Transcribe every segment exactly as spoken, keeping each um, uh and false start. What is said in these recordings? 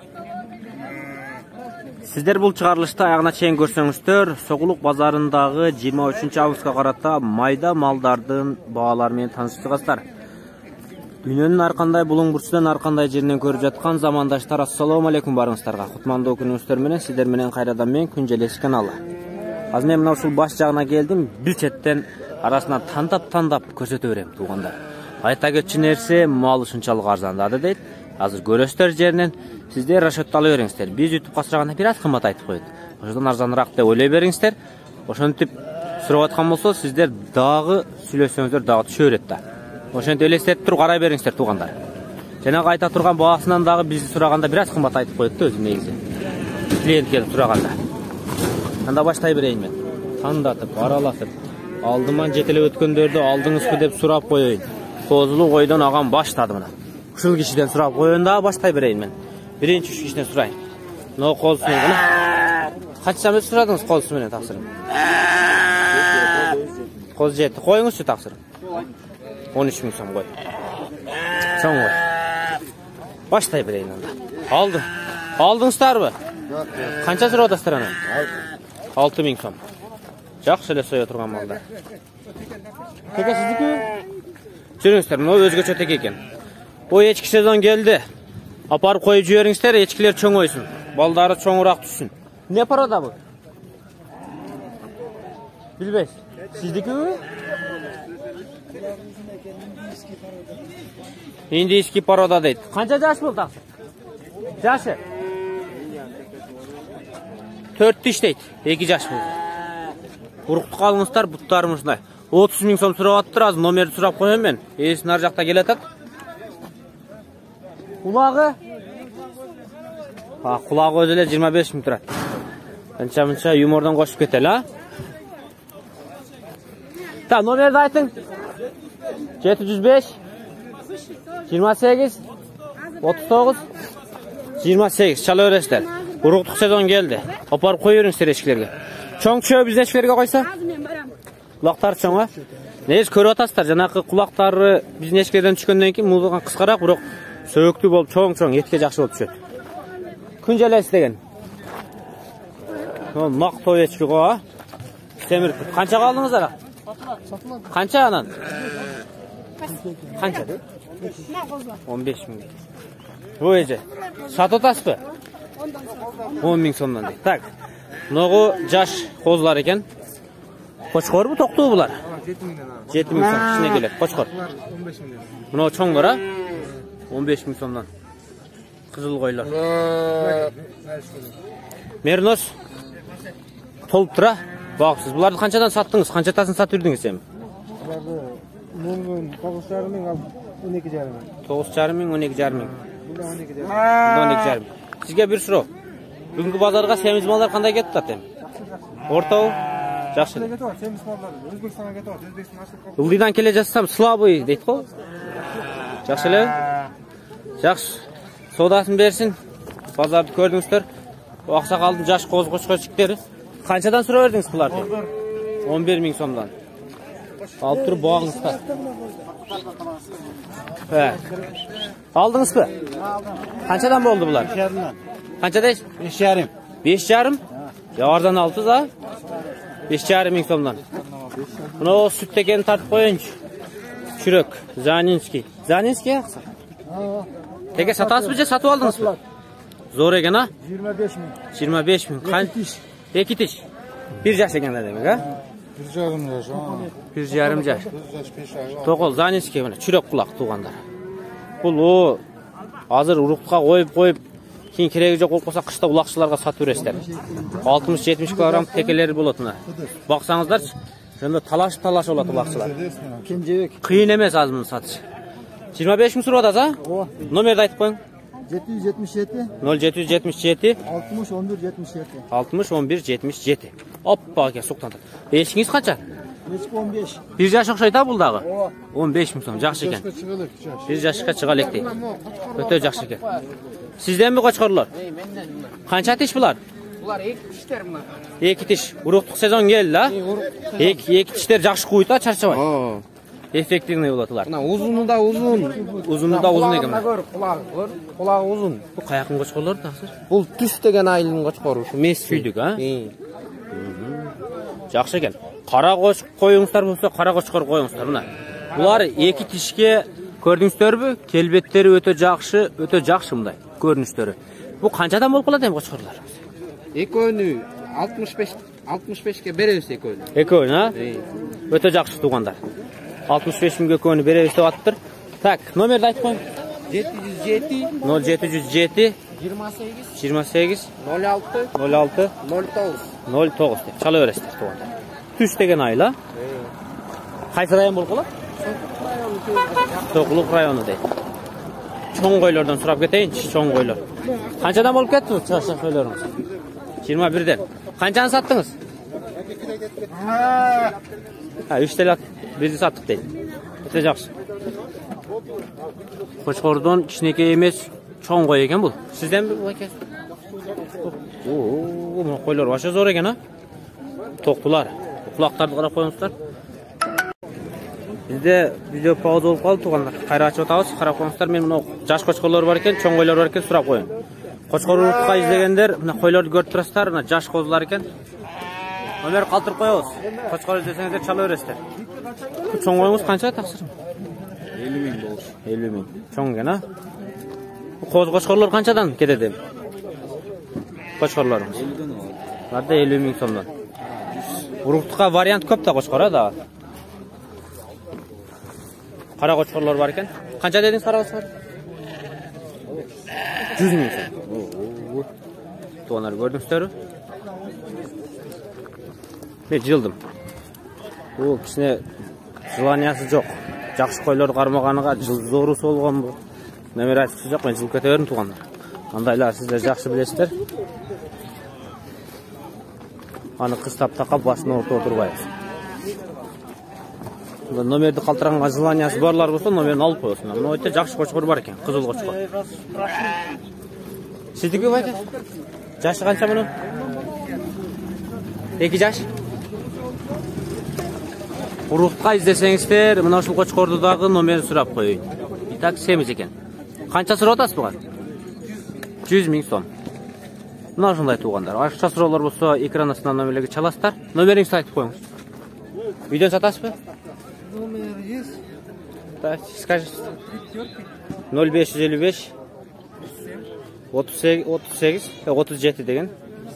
Сіздер бұл чыгарылышта аяғына чейин көрсөңүздөр, Соқулук базарындагы жыйырма үчүнчү августка карата майда малдардын баалары менен таанышып чыгасыздар. Дүйнөнүн ар кандай булуң бурчунан ар кандай жеринен көрүп жаткан замандаштар, ассалому алейкум барыңыздарга. Кутмандуу күнүңүздөр менен сиздер менен кайрадан мен Күнжелес каналы. Азыр мен мына ушул баш жагына келдим, бир четтен арасынан тандап-тандап көрсөтө берем туугандар. Айта кетчү нерсе, мал ушунчалык арзандады дейт. Азыр көрөсүздөр жеринен сиздер расчетталып бериңиздер. Биз ютубка сураганда бир аз кымбат айтып коет. Ошондон арзаныраак деп ойлой бериңиздер. Ошентип сурап аткан болсо, сиздер дагы сүйлөсөңүздөр дагы түшө берет да. Ошентип элестетип туруп карай бериңиздер туугандар. Жанагы айта турган баасынан дагы бизди сураганда бир аз кымбат айтып коет да өзү негизи. Клиент келип сураганда. Анда баштай берейин мен. Тандатып, аралатып, алдыман жетелеп өткөндөрдү алдыңызбы деп сурап коеюн. Козулук ойдон агам баштады мына. Ушул кишиден сурап коеюн да баштай берейин мен. Биринчи үч кишиден сурайын. Но козусу менен. Канча мөт сурадыңыз козусу менен таксырым? Коз жети. Коюңузчу таксырым. он үч миң сом кой. Чоң кой. Баштай берейин анда. Алды. Алдыңыздарбы? Канча сурап атасыздар анан? алты миң сом. Жакшы эле сое турган малдар. Теке сиздики? Жүрүңүздөр, мына өзгөчө теке экен. Ой, эчки сезон келди. Апарып коюп жибериңиздер, эчкилер чоңойсун. Балдары чоңураак түшсүн. Не порода бу? Билбейсиз. Сиздикиби? Индийский порода дейт. Канча жаш болду таксы? Жашы? төрт тиш дейт. эки жаш болду. Уруктук алыңыздар, буттарым ушундай. отуз миң сом сурап аттыр, азыр номерди сурап коем мен. Эси нар жакта келатат. Кулагы? А, кулагы өзү эле жыйырма беш миң турат. Канча-мынча юмордон кошуп кетели, а? Та, номерди айтың. жети жүз беш, жыйырма сегиз, отуз тогуз, жыйырма сегиз. Чала бересиздер. Уруктук сезон келди. Апарып кой бериңиздер эчкилерге. Чоң чөө биздин эчкилерге койсо? Кулактары чоң, а? Негиз көрүп атасыздар, жанакы кулактары биздин эчкилерден түшкөндөн кийин музыкан кыскараак, бирок сөйөктүү болуп чоң-чоң, этке жакшы болуп түшөт. Күнжелес деген. Мак той эчки го, а? Темир. Канчага алдыңыздар? Канча анан? Канча дейт? он беш миң. Ой эже, сатып атасызбы? он миң сомдон дейт. Так. Мынагу жаш козулар экен. Кочкорбу, токтуу булар? жети миң сом кичине келет. Кочкор. Мына чоңдор, а? он беш миң сомдон. Кызыл койлор. Мернос толуп тура. Баксыз. Буларды канчадан саттыңыз? Канчатасын сатып жүрдүңүз эми? Буларды тогуз жарым миң ал он эки жарым миң. тогуз жарым миң, он эки жарым миң. он эки жарым миң. Сизге бир суроо. Бүгүнкү базарга семиз малдар кандай кетип атат эми? Ортобу? Жакшы. Кетип атат, семиз малдар. Өзбекстанга кетип атат. Өзбекстан ашып. Ылдыйдан келе жатсам, слабый дейт го. Жакшы эле? Жакшы. Содасын берсин. Базарды көрдүңүздөр. Аксакалдын жаш коз кочкочиктери. Канчадан сурап бердиңиз буларды? он бир миң сомдон. Алып туруп багыңызга. Ха. Алдыңызбы? Канчадан болду булар? беш жарымдан. Канча дейсиз? беш жарым. беш жарым? Жабардан алтыз, а? беш жарым миң сомдон. Мына сүт экенин тартып коеюнчу. Чүрөк, Занинский. Занинский акса? Теге сатасызбы же сатып алдыңызбы? Зор экен, а? жыйырма беш миң. жыйырма беш миң. Канча? эки тиш. бир жаш экен да демек, а? бир жарым жаш. бир жарым жаш. беш ай. Токол Занинский мына чүрөк кулак туугандар. Бул о азыр уруктука коюп коюп кийин кереги жок болуп калса кышта улакчыларга сатып бересиздер. алтымыш жетимиш килограмм текелери болот мына. Баксаңыздарчы, ошондо талашып-талашып болот улакчылар. Кенжебек. Кыйын эмес азыр муну сатыш. жыйырма беш миң сурап атасыз, а? Номерди айтып коюң. жети жүз жетимиш жети, нөл жети жүз жетимиш жети, алтымыш он бир жетимиш жети. алтымыш он бир жетимиш жети. Оппа, ке суктантат. Эшиңиз канча? Эшик он беш. бир жаш окшойт а бул дагы? он беш миң сом, жакшы экен. бир жашка чыга элек дейт. Өтө жакшы экен. Сизденби кочкорлор? Канча тиш булар? Булар эки тиштер мына. эки тиш. Уруктук сезон келди, а? эки эки тиштер жакшы куйт, а, чарчабай. Эффективный болотулар. Мына узуну да узун. Узуну да узун экен. Көр, кулагы көр. Кулагы узун. Бу каякын кочкорлор таксыр? Бул түс деген айылдын кочкору, ушу мес Күйдүк, а? Ии. Жакшы экен. Кара коч коюңуздар болсо, кара кочкор коюңуздар мына. Булар эки тишке көрдүңүздөрбү? Келбеттери өтө жакшы, өтө жакшы мындай көрүнүштөрү. Бу канчадан болуп калат эми кочкорлор? Экөөнү алтымыш беш алтымыш бешке беребиз экөөнү. Экөөнү, а? Ии. Өтө жакшы туугандар. алтымыш беш миңге экөөнү беребиз деп атыптыр. Так, номерди айтып коюң. жети жүз жети ноль жети жүз жети жыйырма сегиз жыйырма сегиз ноль алты ноль алты ноль тогуз. ноль тогуз деп чала бересиздер туугандар. Түш деген айла. Кайсы район болуп калат? Тоқулук району дейт. Чоң койлордон сурап кетейинчи, чоң койлор. Канчадан болуп кетти бу чачак койлоруңуз? жыйырма бирден. Канчаны саттыңыз? Ha, üç TL bizi sattık değil. Öte жақсы. Koçkordan kişineke emez, çoğun koy eken bu. Sizden bir bu eken? Oo, bu koylar başa zor eken ha. Toktular. Kulaktardı qarap koyuңuzlar. Bizde video pauza olup kaldı tuğanlar. Kayra açıp atağız, qarap koyuңuzlar. Men bunu jaş koçkorlar var eken, çoğun koylar var eken surap koyun. Koçkor urutqa izlegender, mına koylardı görüp turasızlar, mına jaş kozlar eken. Ömer kaldırıp koyuyoruz. Koçkor izleseniz de çalı öresizler. Bu çoğun koyuңuz kança taksırım? elli ming bolur. elli ming. Çoğun eken ha? Bu koz koçkorlar kançadan ketedi? Koçkorlarımız. elli'den var. Var da elli ming sondan. Urutqa variant köp da koçkor ha da. Kara koçkorlar var eken. Kança dediniz kara koçkor? yüz ming son. Tuğanları gördüңүздөр. Ben жылдым. Bu kişine жыланиясы жоқ. Жақсы koylar қармағаныға зору солған bu. Немер айтысы жоқ, мен жылып кете бердім туғандар. Андайлар сіздер жақсы білесіздер. Аны қыстап тақап басына орта отырбайыз. Номерді қалтырғанға жыланиясы барлар болса, номерін алып қойылсын. Мына өте жақсы қошқыр бар екен, қызыл қошқыр. Сіздікі бар екен? Жашы қанша мұның? Екі жаш? Urutqa izlesеңіздер, мына ушул Koçkorduдағы номерін сұрап қойын. Итак, семіз екен. Қанша сұрап атасыз бұған? жүз миң сом. Мына ушундай туғандар. Ашықша сұраулар болса, экран астынан номерлерге чаласыздар. Номеріңізді айтып қойыңыз. Үйден сатасыз ба? Номер есть. Так, скажешь. ноль беш жүз элүү беш отуз сегиз отуз жети деген.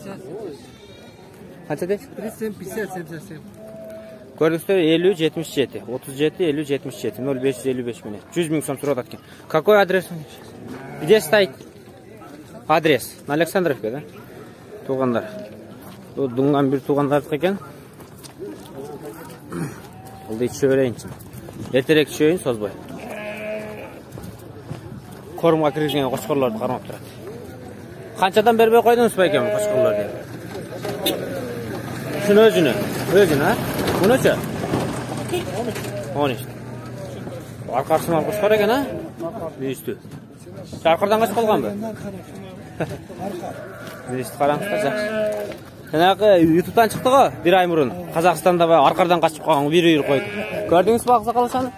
Қанша дейсіз? тридцать семь пятьдесят семьдесят семь. Көрдіңіздер элүү жетимиш жети отуз жети элүү жетимиш жети ноль беш жүз элүү беш менен жүз миң сом сурап аткен. Какой адрес? Где стоит? Адрес. На Александровке, да? Туғандар. Бұл дуңған бір туғандардық екен. Бұл дейт шөйрейіншін. Ертерек шөйін созбай. Корымға кіргізген қошқырларды қармап тұрады. Қаншадан бербей қойдыңыз ба екен қошқырларды? Şunu özünü. Özünü ha? Bu neçe? on üç. Arkasını al kuşkar eken ha? Bir üstü. Şarkırdan kaç kalgan mı? Bir üstü karanlıkta жақсы. Жаңағы YouTube'dan çıktı o bir ay murun. Kazakistan'da arkardan kaçıp kalgan bir uyur koydu. Gördünüz mü aksa kalışanı?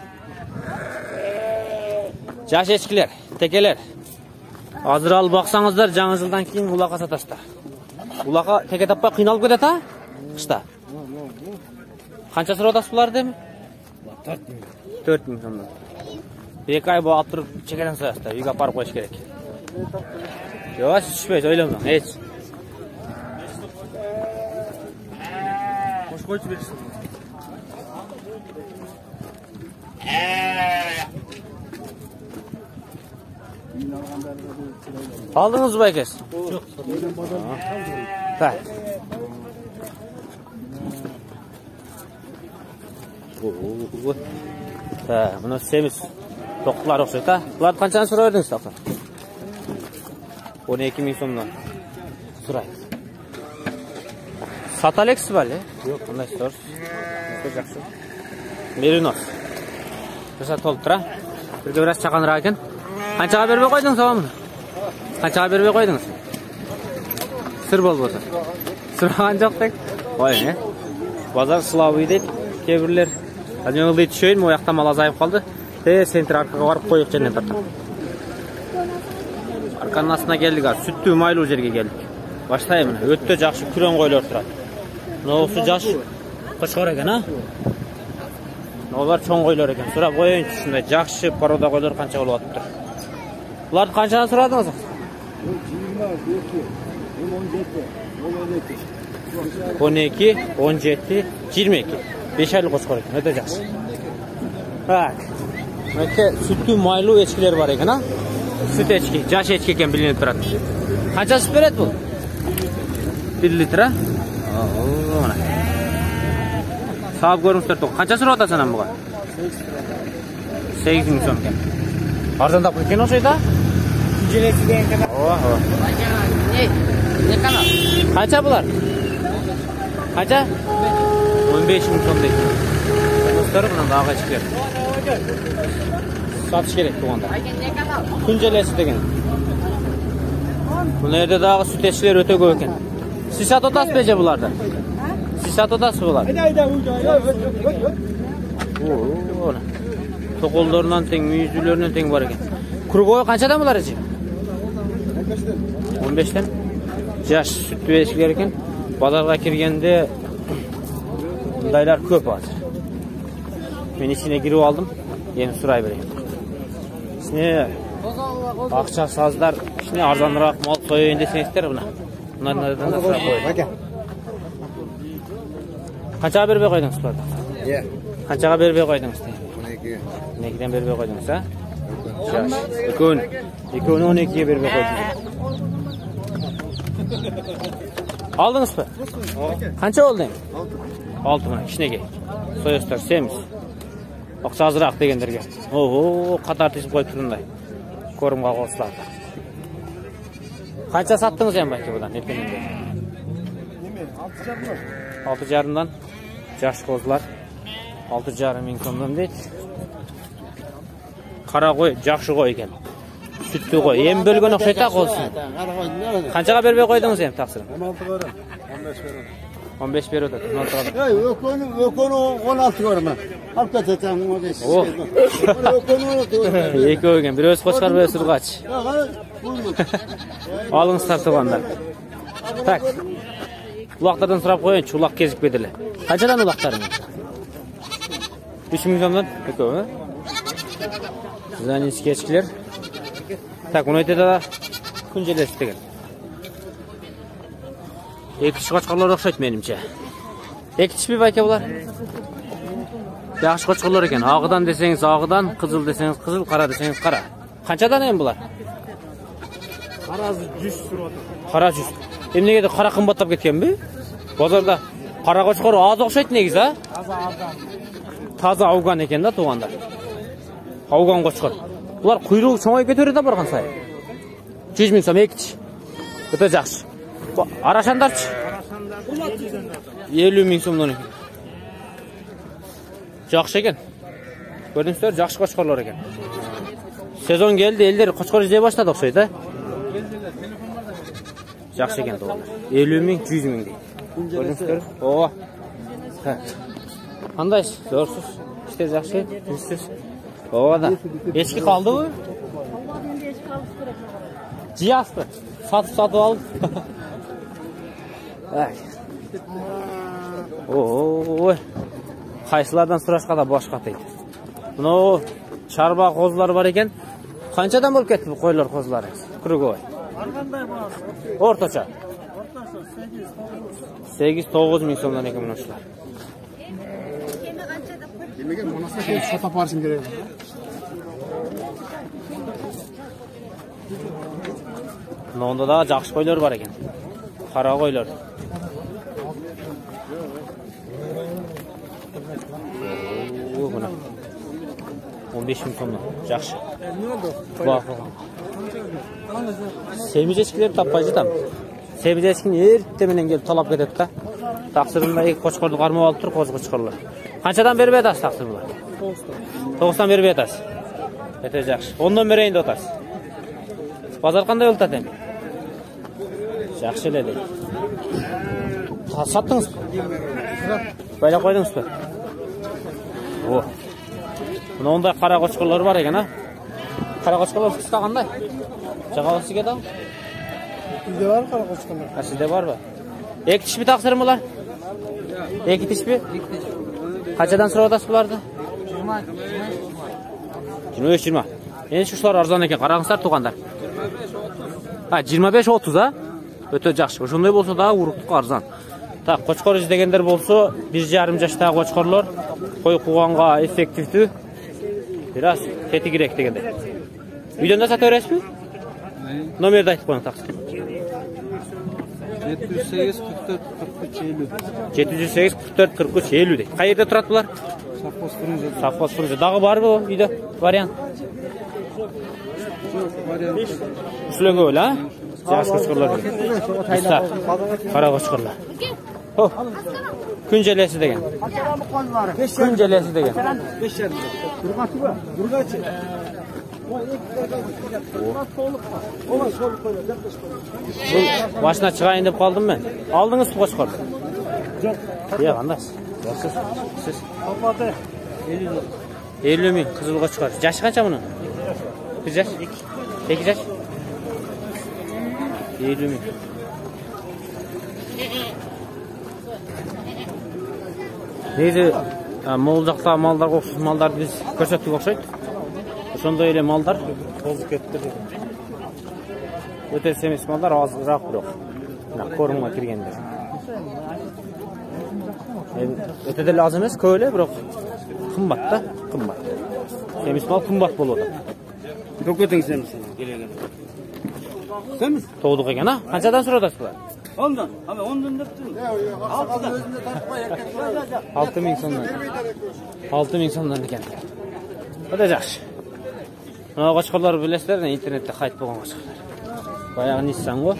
Jaş eşkiler, tekeler. Azır alıp baksanızlar жаңы жылдан кейін улақа сатасыздар. Улақа теке таппай қиналып кетеді ha? Қышта. Қанша сұрап атасыз бұлар деймін? төрт мың сомнан. Екі ай болып тұрып чекеден сұрасыздар. Үйге апарып қойыш керек. Жоқ, сіз түшпейсіз, ойламаң. Еш. Қош қойшы бересіз. Aldınız mı herkes? Yok. Tak. Ha, bunu semiz toklar okşaydı ha. Bunlar kaçan sıra verdiniz taklar? on iki ming somdan. Sıray. Satalex var ya? Yok. Bunlar sor. Yapacaksın. Merinos. Mesela toltra. Bir de biraz çakanır eken. Kançağa berbe koydun sabah mı? Kançağa berbe koydunuz? Sır bol bolsa. Sırağan жоқ tek. Koy ne? Bazar slavı deyip, kebirler Қазір ылдый түшейін, о яқта мал азайып қалды. Те центр арқаға барып қойық жерінен тартып. Арқаның астына келдік, сүтті майлы жерге келдік. Баштайым, өтті жақшы күрен қойлар тұрады. Осы жаш қошқар екен, а? Олар чоң қойлар екен. Сұрап қойын түсінде жақшы порода қойлар қанша болып атып тұр. Бұларды қаншаны сұрадыңыз? он екі, он жеті, жиырма екі. беш айлық қошқар екен, өте жақсы. Так. Өте сүтті майлы ешкілер бар екен, а? Süt echki, жаш echki ekan bilinib turadi. Qancha süt beradi bu? bir litr, a? Oo, mana. Sağıb görünsizlar to'q. Qancha so'rayapsan ham buga? sakkiz ming so'm ekan. Arzonroq ekan o'shayda? Kunjelesi degan kanal. Oho. Ne? Ne kanal? Qancha bular? Qancha? o'n besh ming so'm deydi. Do'stlar, buni dag'a echkilar. Satış gerek tuğanda. Kunjelesi degan. Bu yerda dagı süt echkiler öte ko'p ekan. Siz sat otasiz beje bularda? Siz sat otasiz bular? Oo. To'qollardan teng, muyuzlardan teng bor ekan. Qurugoy qanchadan bular echi? o'n beshdan. Yosh süt echkiler ekan. Bozorga kirganda bundaylar ko'p hozir. Men içine girib oldim. Yeni so'ray berayim. Ne? Akça sazlar, ne arzonroq mal so'yayın desengizlar buna. Bunlardan da so'rab qo'ying. Qanchaga berbey qo'ydingiz bularni? Yo'q. Qanchaga berbey qo'ydingiz? o'n ikki. o'n ikkidan berbey qo'ydingiz, ha? ikki o'n. ikki o'n o'n ikkiga berbey qo'ydingiz. Aldingizmi? Qancha oldi? olti ming. Kishnega. So'yasizlar, semiz. Akça azroq deganlarga. Oho, qator tizib qo'yib turibdi. Ko'rimga qo'slar. Qancha satdingiz ham balki budan ertangi? olti yarim dan yosh qo'zlar olti yarim ming so'mdan deydi. Qara qo'y, yaxshi qo'y ekan. Sütli qo'y. Yem bo'lgan o'xshayta qo'lsin. Qanchaga berbey qo'ydingiz ham taqsir? o'n olti qo'ydim. o'n besh berdim. o'n besh berdi. Ey, o'koni, o'koni o'n olti ko'raman. Olib ketasan, o'n besh. Oh. Ikki o'ygan, biroz qo'shqar bo'lsa surg'ach. Olingizlar tartibanda. Tak. Uloqlardan so'rab qo'ying, uloq kezib bedilar. Qanchadan uloqlaring? uch ming so'mdan ko'pmi? Sizdan echkilar. Tak, uni aytadi, kunjelesi degan. Ektish qochqorlar o'xshaydi menimcha. Ektish bir aka bular. Yaxshi qochqorlar ekan. Og'idan desangiz og'idan, qizil desangiz qizil, qora desangiz qora. Qanchadan ham bular? Qarasi yuz so'radi. Qora yuz. Emnega qora qimmatlab ketganmi? Bozorda qora qochqor oz o'xshaydi negiz, ha? Toza Afgan. Toza Afgan ekanda to'g'anda. Afgan qochqor. Bular quyruq cho'ngayib ketaveradi borgan sayin. yuz ming so'm ektish. O'ta yaxshi. Arashandarchi? ellik ming so'mdan ekan. Yaxshi ekan. Ko'rdingizlar, yaxshi qochqorlar ekan. Sezon keldi, ellar qochqor izlay boshladi o'xshaydi. Yaxshi ekan to'g'ri. ellik ming, yuz ming deydi. Ko'rdingizlar? Oo. Ha. Qanday? Zo'rsiz. İşte yaxshi, tinchsiz. Oo da. Eski qoldi bu? Jiyasdi. Satib satib oldi. Ay. Oo. Qaysilardan so'rashqa da boshqa deydi. Buni charba qo'zlar bor ekan. Qanchadan bo'lib ketdi bu qo'ylar qo'zlari? Qurugoy. Qanday bor? O'rtacha. O'rtacha sakkiz to'qqiz ming so'mdan ekan mana shular. Nimaga munosabet sotib borishim kerak? Nonda da yaxshi qo'ylar bor ekan. Qara qo'ylar. Oo, buni o'n besh ming so'mdan. Yaxshi. Bak. Semizechkilar toppaji tam. Semizechkini ertamidan kelib talab ketadi-da. Taqsirimda ikki qo'chqorni qarmab olib turib qo'zg'i chiqarlar. Qanchadan berib aytasiz taqsir bular? to'qson berib aytasiz. Ete yaxshi. o'ndan berayin deb o'tasiz. Bozor qanday o'ltadi endi? Yaxshi dedi. Satdingiz? Bayla qo'ydingizmi? О. Мына ондай қара қошқарлар бар екен, а? Қара қошқарлар қыста қандай? Жағалы сізге да? Bizde var kara koçkanlar. Ha, sizde var mı? Ek tiş mi taksırım ular? Ek tiş mi? Kaçadan sonra odası bulardı? yirmi beş yirmi. En şuşlar arzan eken, qarаңыздар туғандар. Ha, yirmi beş otuz ha? Öte жақсы. Ошондой болсо да уруктук арзан. Так, қошқор издегендер болсо, bir жарым жаштагы қошқорлор кой кууганга эффективдүү. Biraz тетигирээк дегендей. Үйдөн да сата бересизби? Номерди айтып коюң таксы. жети жүз сегиз кырк төрт кырк үч элүү. жети жүз сегиз кырк төрт кырк үч элүү дейт. Кай жерде турат булар? Совхоз фрунзе. Совхоз фрунзе. Дагы барбы үйдө вариант? Вариант. Ушулөнгө эле, а? Жаш кошкорлор. Иста. Кара кошкорлор. Хо. Күн желеси деген. Күн желеси деген. beş yarım. Durgaçı mı? Durgaçı. Ola soluk koyuyor. Бул машина чыгайын деп калдым мен. Алдыңызбы кошкорду? Жок. Иә, кандай? Жаксыз. Сиз Kapadı. элүү миң кызыл кошкор. Жашы канча мунун? Bir жаш? эки жаш? элүү миң. Негизи могул жакта малдарга окшош малдарды биз көрсөттүк окшойт. Ошондой эле малдар тозуп кетти. Өтө семиз малдар азыраак бирок. Мына корумга киргендер. Өтө деле аз эмес, көп эле, бирок кымбат да, кымбат. Семиз мал кымбат болот. Dokutun sen misin? Sen misin? Тоодук экен, а? Канчадан сурайсыз булар? Ondan. Ama ondan döptün. Altıdan. алты миң сомдон. алты миң сомдон экен. Өтө жакшы. Мына кошкорлор билесиздер, интернетте кайт болгон кошкорлор. Баягы Nissan го.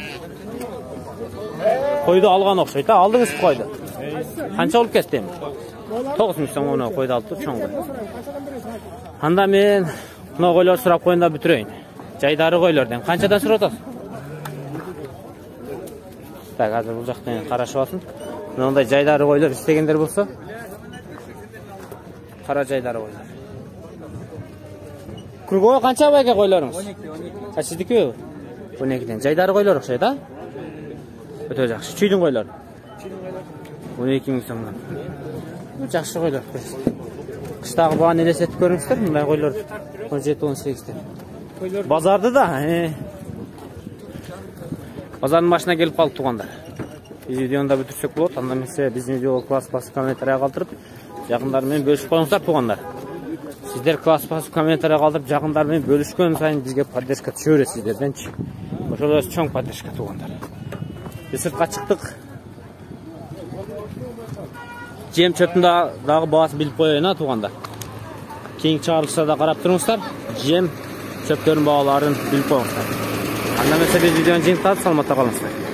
Койду алган окшойт, а? Алдыңызбы койду? Канча болуп кетти эми? тогуз миң сом мына койду алып тур, чоң кой. Анда мен мына койлор сурап коюн да бүтүрөйүн. Жайдары койлордон канчадан сурап атасыз? Так, азыр бул жактан карашып алсын. Мындай жайдары койлор истегендер болсо, кара жайдары койлор. Кургоо канча байке койлоруңуз? он эки, он эки. А сиздики? он экиден. Жайдары койлор окшойт, а? Өтө жакшы. Чүйдүн койлор. он эки миң сомдон. Жакшы койлор. Кыштагы бааны элестетип көрүңүздөр, мындай койлор он жети он сегизден. Базарды да, э. Базардын башына келип калып тугандар. Биз видеону да бүтүрсөк болот. Анда эмесе биздин видеого класс басып комментарий калтырып, жакындар менен бөлүшүп коюңуздар тугандар. Сиздер класс басып комментарий калтырып, жакындар менен бөлүшкөн сайын бизге поддержка түшө берет сиздерденчи. Ошол эле чоң поддержка тугандар. Биз сыртка чыктык. Жем чөптүн дагы баасын билип коеюн, а тугандар. Кийинки чыгарылышта да карап туруңуздар. Жем чөптөрдүн бааларын билип коюңуздар. Анда эмесе биз видеону жыйынтабыз, саламатта калыңыздар.